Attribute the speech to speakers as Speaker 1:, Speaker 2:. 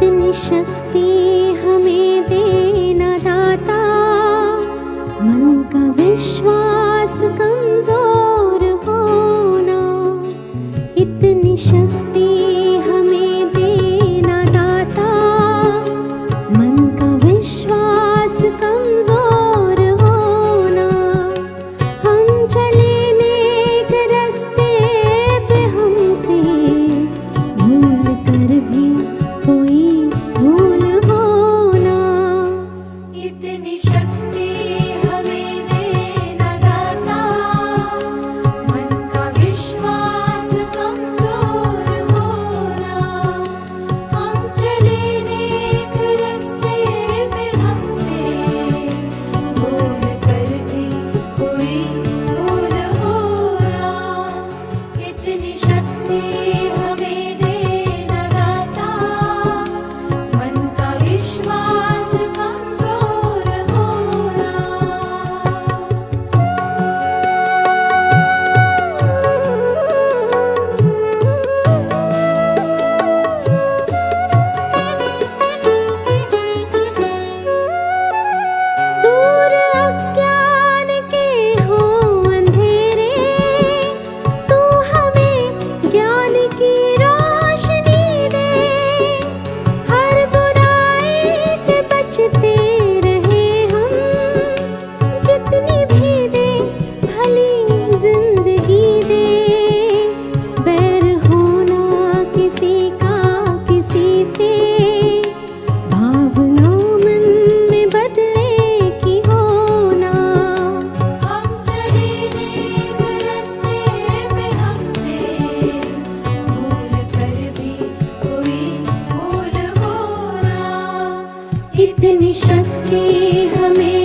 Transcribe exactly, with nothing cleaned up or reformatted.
Speaker 1: इतनी शक्ति हमें देना दाता, मन का विश्वास कमजोर होना। इतनी शक्ति हमें देना दाता, मन का विश्वास कमजोर होना। हम चले नेक रास्ते पे, हमसे भूल कर भी कोई भूल होना।
Speaker 2: इतनी शक्ति हमें देना दाता, मन का विश्वास कमजोर होना। हम चले नेक रास्ते पे, हमसे भूल कर भी कोई भूल होना। इतनी शक्ति हमें देना दाता, मन का विश्वास कमजोर होना।
Speaker 1: दूर अज्ञान के हो अंधेरे, तू हमें ज्ञान की रोशनी दे। हर बुराई से बचते रहे हम, जितनी भी दे भली जिंदगी दे। बैर होना किसी का किसी से, भावना मन में बदले की होना।
Speaker 2: हम चले नेक रास्ते पे, हमसे भूल कर भी कोई भूल होना।
Speaker 1: इतनी शक्ति हमें